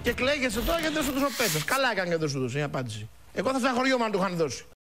Και κλαίγεσαι τώρα γιατί δεν σου δώσει ο Πέτρας. Καλά έκανε και δεν σου δώσει η απάντηση. Εγώ θα στεναχωριόμουν αν του είχαν δώσει.